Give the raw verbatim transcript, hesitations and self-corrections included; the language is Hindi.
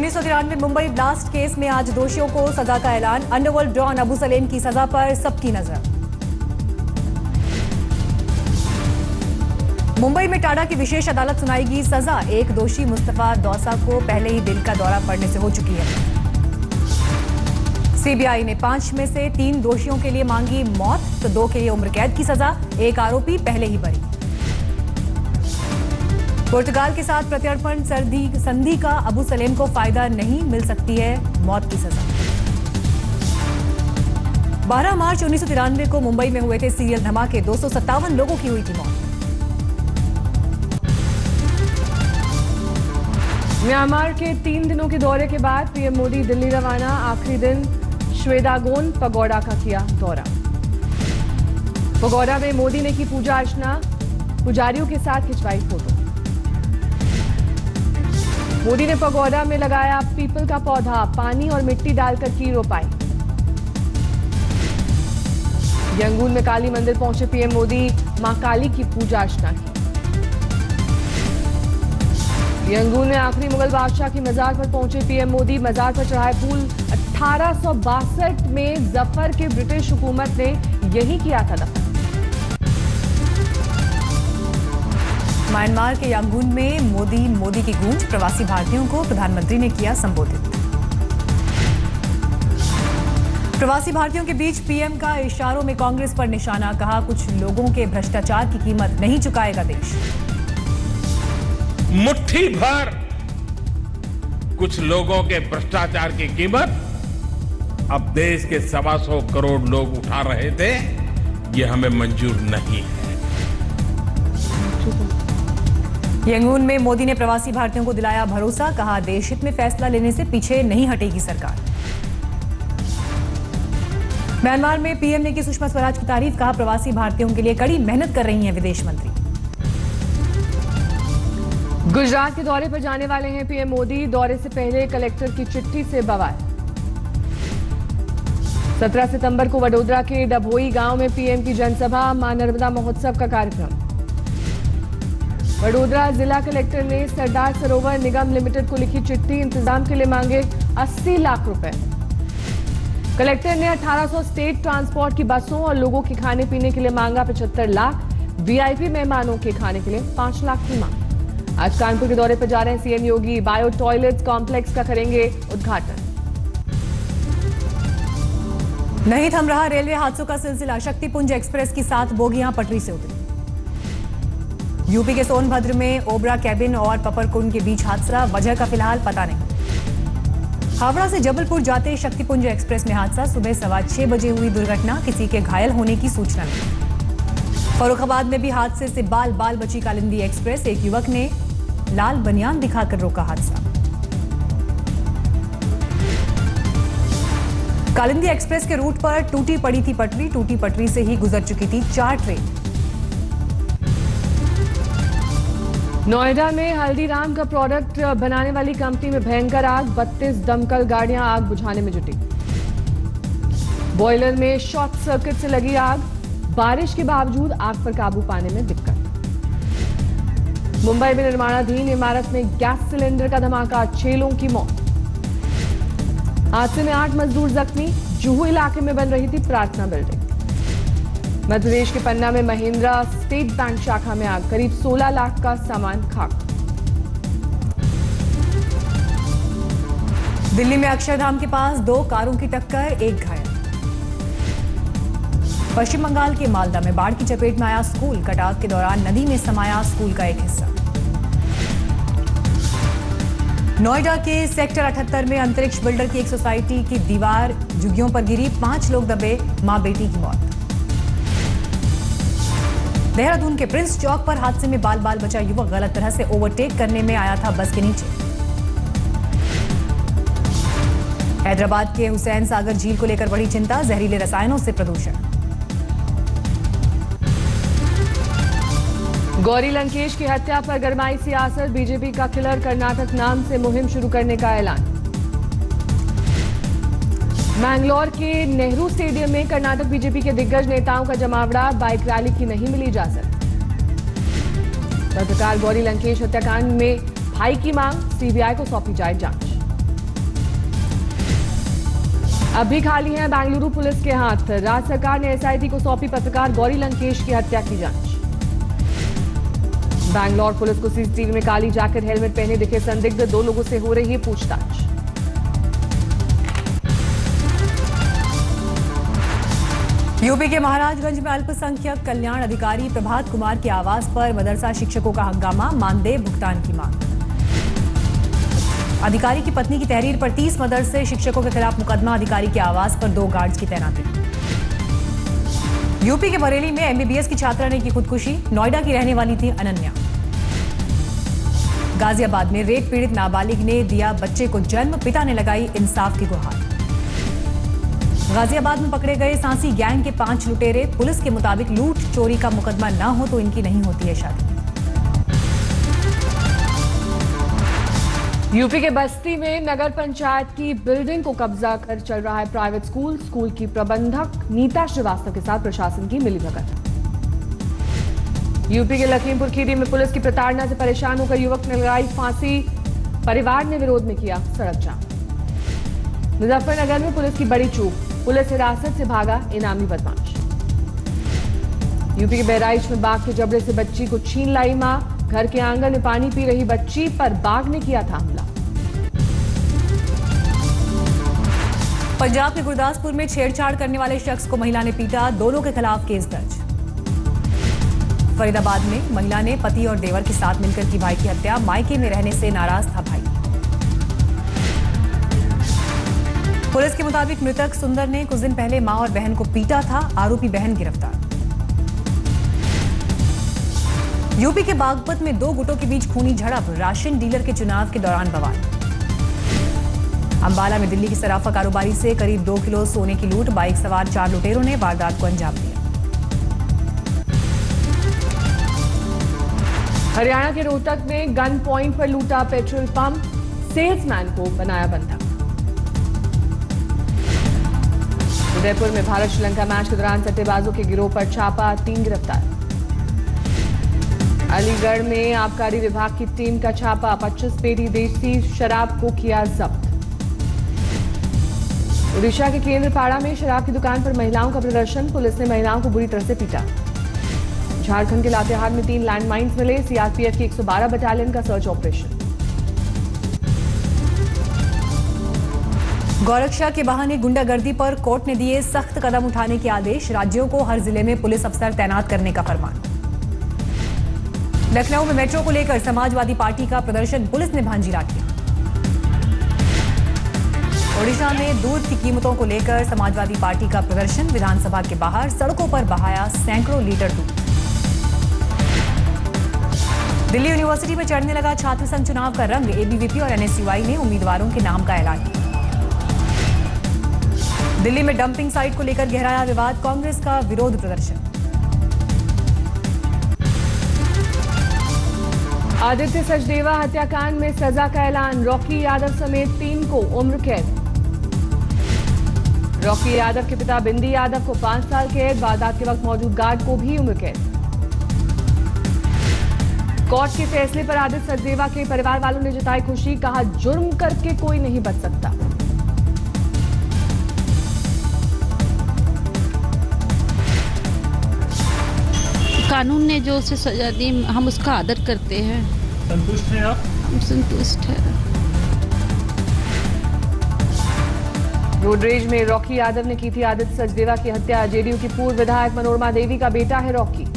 उन्नीस सौ तिरानवे मुंबई ब्लास्ट केस में आज दोषियों को सजा का ऐलान। अंडरवर्ल्ड डॉन अबू सलेम की सजा पर सबकी नजर। मुंबई में टाडा की विशेष अदालत सुनाएगी सजा। एक दोषी मुस्तफा दौसा को पहले ही दिल का दौरा पड़ने से हो चुकी है। सीबीआई ने पांच में से तीन दोषियों के लिए मांगी मौत, तो दो के लिए उम्र कैद की सजा। एक आरोपी पहले ही बरी। पुर्तगाल के साथ प्रत्यर्पण संधि का अबू सलेम को फायदा नहीं मिल सकती है मौत की सजा। बारह मार्च उन्नीस सौ तिरानवे को मुंबई में हुए थे सीरियल धमाके। दो सौ सत्तावन लोगों की हुई थी मौत। म्यांमार के तीन दिनों के दौरे के बाद पीएम मोदी दिल्ली रवाना। आखिरी दिन श्वेदागोन पगोड़ा का किया दौरा। पगोड़ा में मोदी ने की पूजा अर्चना, पुजारियों के साथ खिंचवाई फोटो। मोदी ने पगोड़ा में लगाया पीपल का पौधा, पानी और मिट्टी डालकर की रोपाई। यंगून में काली मंदिर पहुंचे पीएम मोदी, मां काली की पूजा अर्चना की। यंगून में आखिरी मुगल बादशाह की मजार पर पहुंचे पीएम मोदी, मजार पर चढ़ाए फूल। अठारह सौ बासठ में जफर के ब्रिटिश हुकूमत ने यही किया था दफन। म्यांमार के यांगून में मोदी मोदी की गूंज। प्रवासी भारतीयों को प्रधानमंत्री ने किया संबोधित। प्रवासी भारतीयों के बीच पीएम का इशारों में कांग्रेस पर निशाना। कहा, कुछ लोगों के भ्रष्टाचार की कीमत नहीं चुकाएगा देश। मुट्ठी भर कुछ लोगों के भ्रष्टाचार की कीमत अब देश के सवा सौ करोड़ लोग उठा रहे थे, ये हमें मंजूर नहीं है। यंगून में मोदी ने प्रवासी भारतीयों को दिलाया भरोसा। कहा, देश हित में फैसला लेने से पीछे नहीं हटेगी सरकार। म्यांमार में पीएम ने की सुषमा स्वराज की तारीफ। कहा, प्रवासी भारतीयों के लिए कड़ी मेहनत कर रही हैं विदेश मंत्री। गुजरात के दौरे पर जाने वाले हैं पीएम मोदी। दौरे से पहले कलेक्टर की चिट्ठी से बवाल। सत्रह सितंबर को वडोदरा के डभोई गांव में पीएम की जनसभा। मां नर्मदा महोत्सव का कार्यक्रम। वडोदरा जिला कलेक्टर ने सरदार सरोवर निगम लिमिटेड को लिखी चिट्ठी। इंतजाम के लिए मांगे अस्सी लाख रुपए। कलेक्टर ने अठारह सौ स्टेट ट्रांसपोर्ट की बसों और लोगों के खाने पीने के लिए मांगा पचहत्तर लाख। वीआईपी मेहमानों के खाने के लिए पांच लाख की मांग। आज कानपुर के दौरे पर जा रहे हैं CM Yogi. Bio toilets complex का करेंगे उद्घाटन। नहीं थम रहा रेलवे हादसों का सिलसिला। शक्तिपुंज एक्सप्रेस की सात बोगियां पटरी से उतरी। यूपी के सोनभद्र में ओबरा कैबिन और पपरकुंड के बीच हादसा। वजह का फिलहाल पता नहीं। हावड़ा से जबलपुर जाते शक्तिपुंज एक्सप्रेस में हादसा। सुबह सवा छह बजे हुई दुर्घटना। किसी के घायल होने की सूचना नहीं। फर्रुखाबाद में भी हादसे से बाल बाल बची कालिंदी एक्सप्रेस। एक युवक ने लाल बनियान दिखाकर रोका हादसा। कालिंदी एक्सप्रेस के रूट पर टूटी पड़ी थी पटरी। टूटी पटरी से ही गुजर चुकी थी चार ट्रेन। नोएडा में हल्दीराम का प्रोडक्ट बनाने वाली कंपनी में भयंकर आग। बत्तीस दमकल गाड़ियां आग बुझाने में जुटी। बॉयलर में शॉर्ट सर्किट से लगी आग। बारिश के बावजूद आग पर काबू पाने में दिक्कत। मुंबई में निर्माणाधीन इमारत में गैस सिलेंडर का धमाका। छह लोगों की मौत। हादसे में आठ मजदूर जख्मी। जुहू इलाके में बन रही थी प्रार्थना बिल्डिंग। मध्य प्रदेश के पन्ना में महिंद्रा स्टेट बैंक शाखा में आग। करीब सोलह लाख का सामान खाक। दिल्ली में अक्षरधाम के पास दो कारों की टक्कर, एक घायल। पश्चिम बंगाल के मालदा में बाढ़ की चपेट में आया स्कूल। कटाव के दौरान नदी में समाया स्कूल का एक हिस्सा। नोएडा के सेक्टर अठहत्तर में अंतरिक्ष बिल्डर की एक सोसाइटी की दीवार झुग्गियों पर गिरी। पांच लोग दबे, मां बेटी की मौत। देहरादून के प्रिंस चौक पर हादसे में बाल बाल बचा युवक। गलत तरह से ओवरटेक करने में आया था बस के नीचे। हैदराबाद के हुसैन सागर झील को लेकर बड़ी चिंता। जहरीले रसायनों से प्रदूषण। गौरी लंकेश की हत्या पर गरमाई सियासत। बीजेपी का किलर कर्नाटक नाम से मुहिम शुरू करने का ऐलान। मैंगलोर के नेहरू स्टेडियम में कर्नाटक बीजेपी के दिग्गज नेताओं का जमावड़ा। बाइक रैली की नहीं मिली इजाजत। पत्रकार गौरी लंकेश हत्याकांड में भाई की मांग। सीबीआई को सौंपी जाए जांच। अभी खाली है बेंगलुरु पुलिस के हाथ। राज्य सरकार ने एसआईटी को सौंपी पत्रकार गौरी लंकेश की हत्या की जांच। बैंगलोर पुलिस को सीसीटीवी में काली जैकेट हेलमेट पहने दिखे संदिग्ध, दो लोगों से हो रही है पूछताछ। यूपी के महाराजगंज में अल्पसंख्यक कल्याण अधिकारी प्रभात कुमार के आवास पर मदरसा शिक्षकों का हंगामा, मानदेय भुगतान की मांग। अधिकारी की पत्नी की तहरीर पर तीस मदरसे शिक्षकों के खिलाफ मुकदमा, अधिकारी के आवास पर दो गार्ड्स की तैनाती। यूपी के बरेली में एमबीबीएस की छात्रा ने की खुदकुशी, नोएडा की रहने वाली थी अनन्या। गाजियाबाद में रेप पीड़ित नाबालिग ने दिया बच्चे को जन्म, पिता ने लगाई इंसाफ की गुहार। गाजियाबाद में पकड़े गए सांसी गैंग के पांच लुटेरे, पुलिस के मुताबिक लूट चोरी का मुकदमा न हो तो इनकी नहीं होती है शादी। यूपी के बस्ती में नगर पंचायत की बिल्डिंग को कब्जा कर चल रहा है प्राइवेट स्कूल। स्कूल की प्रबंधक नीता श्रीवास्तव के साथ प्रशासन की मिलीभगत। यूपी के लखीमपुर खीरी में पुलिस की प्रताड़ना से परेशान होकर युवक ने लगाई फांसी, परिवार ने विरोध में किया सड़क जाम। मुजफ्फरनगर में पुलिस की बड़ी चूक, पुलिस हिरासत से भागा इनामी बदमाश। यूपी के बहराइच में बाघ के जबड़े से बच्ची को छीन लाई मां, घर के आंगन में पानी पी रही बच्ची पर बाघ ने किया था हमला। पंजाब के गुरदासपुर में छेड़छाड़ करने वाले शख्स को महिला ने पीटा, दोनों के खिलाफ केस दर्ज। फरीदाबाद में महिला ने पति और देवर के साथ मिलकर की भाई की हत्या, मायके में रहने से नाराज था भाई। पुलिस के मुताबिक मृतक सुंदर ने कुछ दिन पहले मां और बहन को पीटा था, आरोपी बहन गिरफ्तार। यूपी के बागपत में दो गुटों के बीच खूनी झड़प, राशन डीलर के चुनाव के दौरान बवाल। अंबाला में दिल्ली की सराफा कारोबारी से करीब दो किलो सोने की लूट, बाइक सवार चार लुटेरों ने वारदात को अंजाम दिया। हरियाणा के रोहतक में गन पॉइंट पर लूटा पेट्रोल पंप, सेल्समैन को बनाया बंधक। उदयपुर में भारत श्रीलंका मैच के दौरान सट्टेबाजों के गिरोह पर छापा, तीन गिरफ्तार। अलीगढ़ में आबकारी विभाग की टीम का छापा, पच्चीस पेटी देसी शराब को किया जब्त। ओडिशा के केंद्रपाड़ा में शराब की दुकान पर महिलाओं का प्रदर्शन, पुलिस ने महिलाओं को बुरी तरह से पीटा। झारखंड के लातेहार में तीन लैंडमाइंस मिले, सीआरपीएफ की एक सौ बारह बटालियन का सर्च ऑपरेशन। गौरक्षा के बहाने गुंडागर्दी पर कोर्ट ने दिए सख्त कदम उठाने के आदेश, राज्यों को हर जिले में पुलिस अफसर तैनात करने का फरमान। लखनऊ में मेट्रो को लेकर समाजवादी पार्टी का प्रदर्शन, पुलिस ने भांजी राखी। ओडिशा में दूध की कीमतों को लेकर समाजवादी पार्टी का प्रदर्शन, विधानसभा के बाहर सड़कों पर बहाया सैकड़ों लीटर दूध। दिल्ली यूनिवर्सिटी में चढ़ने लगा छात्र संघ चुनाव का रंग, एबीवीपी और एनएसयूआई ने उम्मीदवारों के नाम का ऐलान किया। दिल्ली में डंपिंग साइट को लेकर गहराया विवाद, कांग्रेस का विरोध प्रदर्शन। आदित्य सचदेवा हत्याकांड में सजा का ऐलान, रॉकी यादव समेत तीन को उम्र कैद। रॉकी यादव के पिता बिंदी यादव को पांच साल कैद, वारदात के वक्त मौजूद गार्ड को भी उम्र कैद। कोर्ट के फैसले पर आदित्य सचदेवा के परिवार वालों ने जताई खुशी, कहा जुर्म करके कोई नहीं बच सकता। कानून ने जो उसे सजा दी, हम उसका आदर करते हैं। संतुष्ट हैं आप? हम संतुष्ट हैं। रोडरेज में रॉकी यादव ने की थी आदित्य सचदेवा की हत्या, जेडीयू की पूर्व विधायक मनोरमा देवी का बेटा है रॉकी।